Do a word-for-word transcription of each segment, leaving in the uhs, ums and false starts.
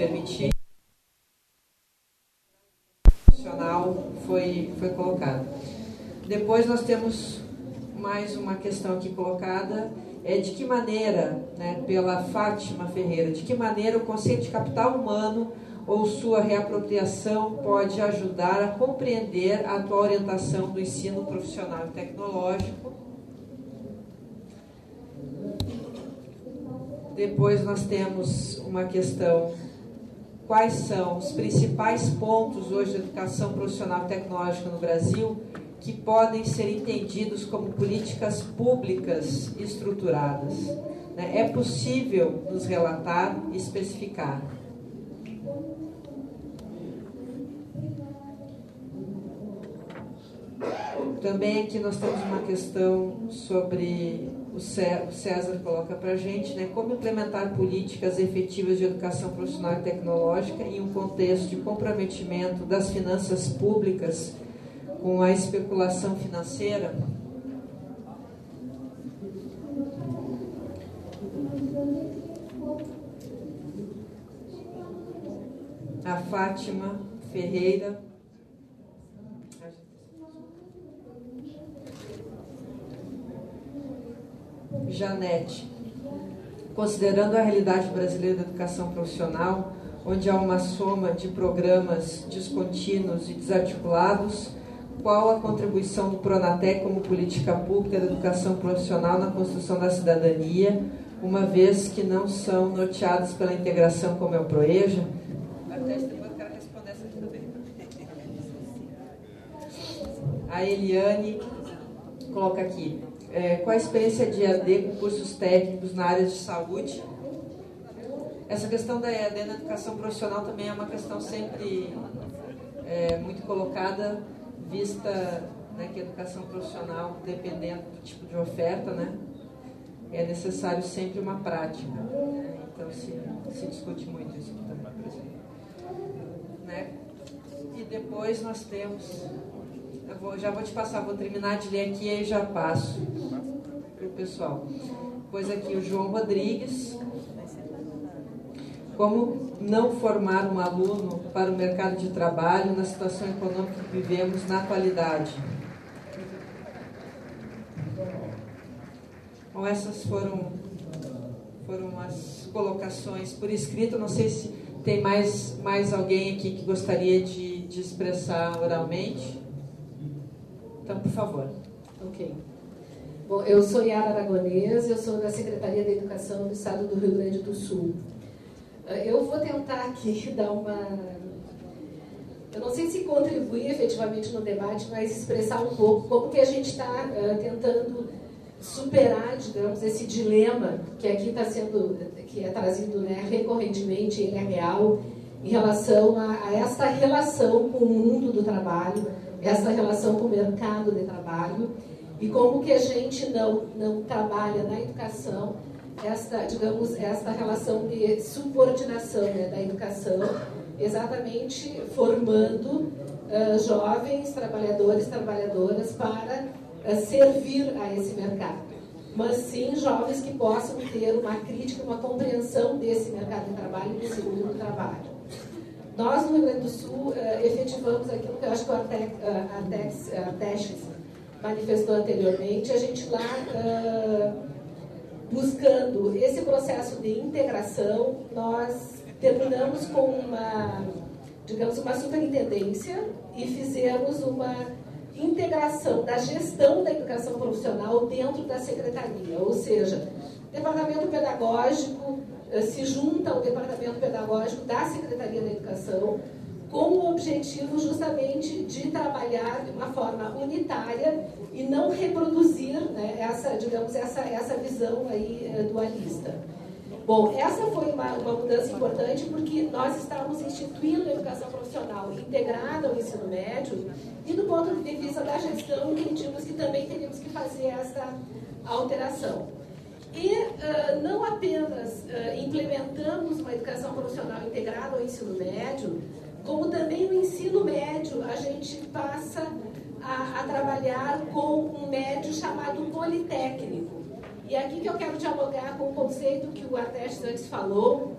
permitir, foi, foi colocado. Depois nós temos mais uma questão aqui colocada, é de que maneira, né, pela Fátima Ferreira, de que maneira o conceito de capital humano ou sua reapropriação pode ajudar a compreender a atual orientação do ensino profissional e tecnológico. Depois nós temos uma questão: quais são os principais pontos hoje da educação profissional e tecnológica no Brasil que podem ser entendidos como políticas públicas estruturadas? É possível nos relatar e especificar? Também aqui nós temos uma questão sobre, o César coloca para a gente, né, como implementar políticas efetivas de educação profissional e tecnológica em um contexto de comprometimento das finanças públicas com a especulação financeira. A Fátima Ferreira. Janete, considerando a realidade brasileira da educação profissional, onde há uma soma de programas descontínuos e desarticulados, qual a contribuição do Pronatec como política pública da educação profissional na construção da cidadania, uma vez que não são norteadas pela integração como é o PROEJA? Até depois eu quero responder essa aqui também. A Eliane coloca aqui: É, qual a experiência de E A D com cursos técnicos na área de saúde? Essa questão da E A D na educação profissional também é uma questão sempre é, muito colocada, vista, né, que a educação profissional, dependendo do tipo de oferta, né, é necessário sempre uma prática. Né? Então se, se discute muito isso aqui também, por exemplo. Né? E depois nós temos... Eu vou, já vou te passar, vou terminar de ler aqui e já passo para o pessoal. Pois aqui o João Rodrigues: como não formar um aluno para o mercado de trabalho na situação econômica que vivemos na atualidade? Bom, essas foram, foram as colocações por escrito. Não sei se tem mais, mais alguém aqui que gostaria de, de expressar oralmente. Então, por favor. Ok. Bom, eu sou Yara Aragonês, eu sou da Secretaria da Educação do Estado do Rio Grande do Sul. Eu vou tentar aqui dar uma... Eu não sei se contribuir efetivamente no debate, mas expressar um pouco como que a gente está uh, tentando superar, digamos, esse dilema que aqui está sendo, que é trazido, né, recorrentemente, ele é real, em relação a, a esta relação com o mundo do trabalho, essa relação com o mercado de trabalho, e como que a gente não, não trabalha na educação esta, digamos, esta relação de subordinação, né, da educação, exatamente formando uh, jovens trabalhadores, trabalhadoras para uh, servir a esse mercado, mas sim jovens que possam ter uma crítica, uma compreensão desse mercado de trabalho e desse mundo do trabalho. Nós, no Rio Grande do Sul, uh, efetivamos aquilo que eu acho que a Testes manifestou anteriormente, a gente lá uh, buscando esse processo de integração. Nós terminamos com uma, digamos, uma superintendência e fizemos uma integração da gestão da educação profissional dentro da secretaria, ou seja, o departamento pedagógico se junta ao departamento pedagógico da Secretaria da Educação com o objetivo justamente de trabalhar de uma forma unitária e não reproduzir, né, essa, digamos, essa, essa visão aí eh, dualista. Bom, essa foi uma, uma mudança importante porque nós estávamos instituindo a educação profissional integrada ao ensino médio e do ponto de vista da gestão entendíamos que também teríamos que fazer essa alteração. E uh, não apenas uh, implementamos uma educação profissional integrada ao ensino médio, como também no ensino médio a gente passa a, a trabalhar com um médio chamado politécnico. E aqui que eu quero dialogar com o conceito que o Artes antes falou,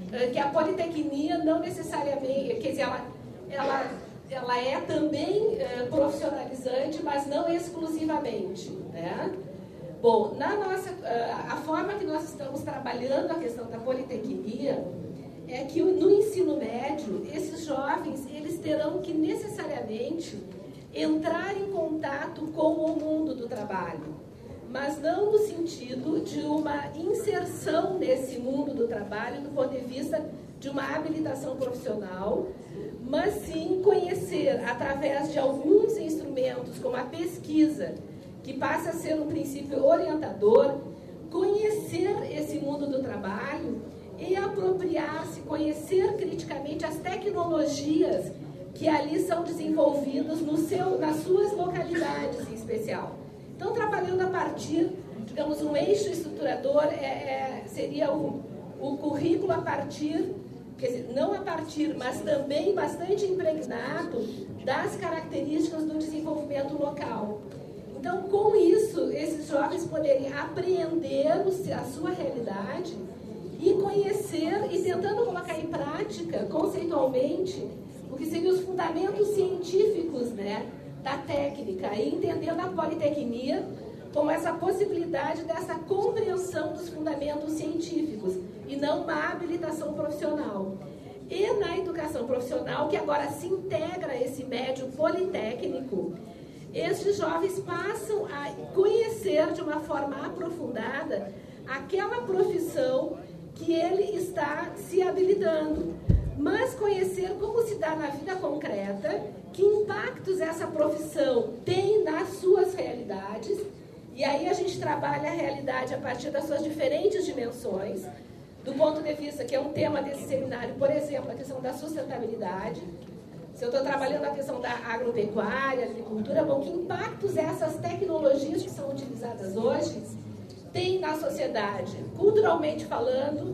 que a politecnia não necessariamente, quer dizer, ela, ela, ela é também é, profissionalizante, mas não exclusivamente, né? Bom, na nossa, a forma que nós estamos trabalhando a questão da politecnia é que no ensino médio, esses jovens, eles terão que necessariamente entrar em contato com o mundo do trabalho, mas não no sentido de uma inserção nesse mundo do trabalho do ponto de vista de uma habilitação profissional, mas sim conhecer através de alguns instrumentos, como a pesquisa, que passa a ser um princípio orientador, conhecer esse mundo do trabalho e apropriar-se, conhecer criticamente as tecnologias que ali são desenvolvidas no seu, nas suas localidades em especial. Então, trabalhando a partir, digamos, um eixo estruturador é, é, seria o, o currículo a partir, quer dizer, não a partir, mas também bastante impregnado das características do desenvolvimento local. Então, com isso, esses jovens poderiam apreender a sua realidade e conhecer e tentando colocar em prática, conceitualmente, o que seriam os fundamentos científicos, né, da técnica, e entendendo a politecnia como essa possibilidade dessa compreensão dos fundamentos científicos e não uma habilitação profissional. E na educação profissional, que agora se integra esse médio politécnico, estes jovens passam a conhecer de uma forma aprofundada aquela profissão que ele está se habilitando, mas conhecer como se dá na vida concreta, que impactos essa profissão tem nas suas realidades, e aí a gente trabalha a realidade a partir das suas diferentes dimensões, do ponto de vista que é um tema desse seminário, por exemplo, a questão da sustentabilidade. Se eu estou trabalhando a questão da agropecuária, agricultura, bom, que impactos essas tecnologias que são utilizadas hoje têm na sociedade, culturalmente falando,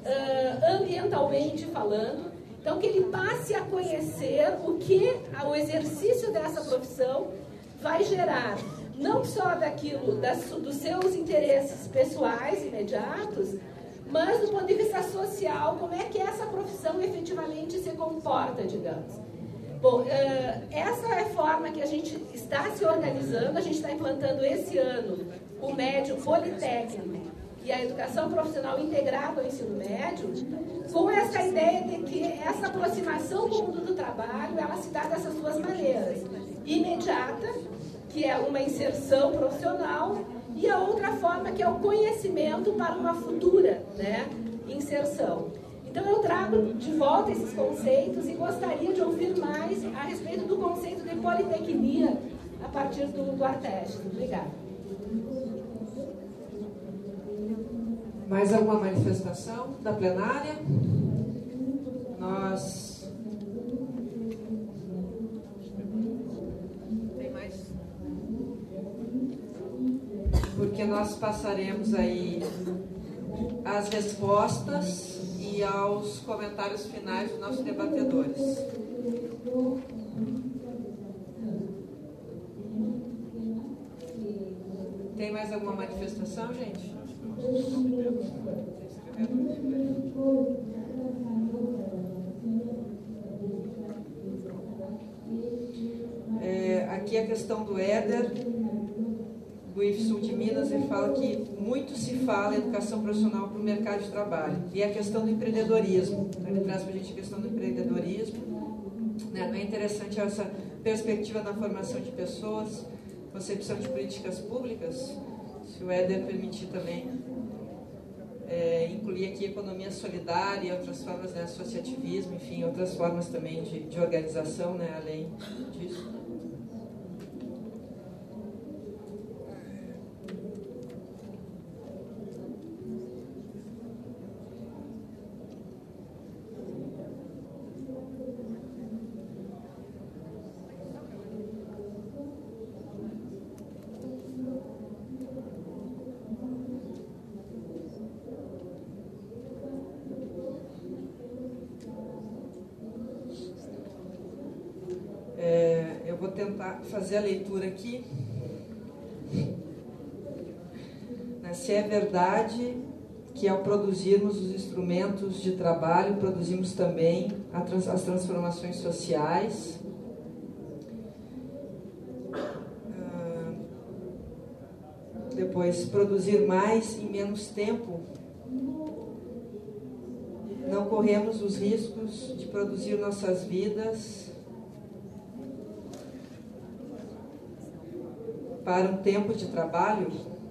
ambientalmente falando. Então, que ele passe a conhecer o que o exercício dessa profissão vai gerar, não só daquilo, das, dos seus interesses pessoais imediatos, mas do ponto de vista social, como é que essa profissão efetivamente se comporta, digamos. Bom, essa é a forma que a gente está se organizando, a gente está implantando esse ano o médio politécnico e a educação profissional integrada ao ensino médio, com essa ideia de que essa aproximação com o mundo do trabalho, ela se dá dessas duas maneiras. Imediata, que é uma inserção profissional, e a outra forma, que é o conhecimento para uma futura, né, inserção. Então, eu trago de volta esses conceitos e gostaria de ouvir mais a respeito do conceito de politecnia a partir do, do Arteste. Obrigada. Mais alguma manifestação da plenária? Nós... Tem mais? Porque nós passaremos aí as respostas e aos comentários finais dos nossos debatedores. Tem mais alguma manifestação, gente? É, aqui a questão do Éder, do I F Sul de Minas, ele fala que muito se fala em educação profissional para o mercado de trabalho. E a questão do empreendedorismo. Ele traz para a gente a questão do empreendedorismo. Né? Não é interessante essa perspectiva na formação de pessoas, concepção de políticas públicas? Se o Éder permitir também é, incluir aqui economia solidária e outras formas, né, associativismo, enfim, outras formas também de, de organização, né, além disso. Vou tentar fazer a leitura aqui. Se é verdade que ao produzirmos os instrumentos de trabalho, produzimos também a trans, as transformações sociais. Uh, depois, produzir mais em menos tempo. Não corremos os riscos de produzir nossas vidas para um tempo de trabalho.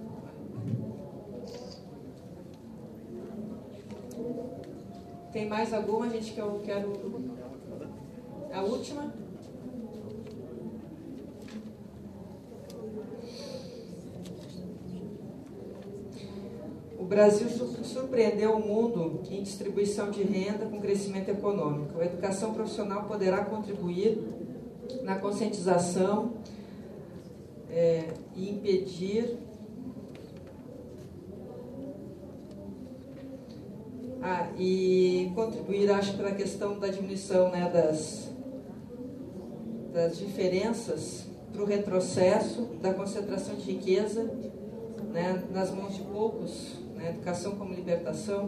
Tem mais alguma, gente, que eu quero... A última? O Brasil surpreendeu o mundo em distribuição de renda com crescimento econômico. A educação profissional poderá contribuir na conscientização é, e impedir ah, e contribuir, acho, para a questão da diminuição, né, das, das diferenças, para o retrocesso da concentração de riqueza, né, nas mãos de poucos, né, educação como libertação.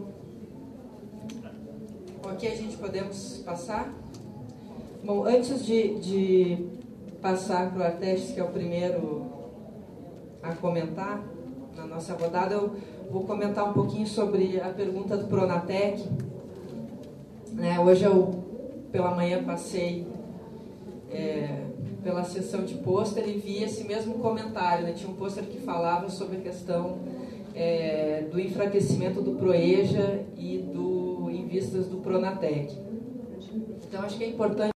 Bom, aqui a gente podemos passar. Bom, antes de, de passar para o Artestes, que é o primeiro a comentar na nossa rodada, eu vou comentar um pouquinho sobre a pergunta do Pronatec. Né, hoje eu, pela manhã, passei é, pela sessão de pôster e vi esse mesmo comentário. Né, tinha um pôster que falava sobre a questão é, do enfraquecimento do PROEJA e do, em vistas do Pronatec. Então, acho que é importante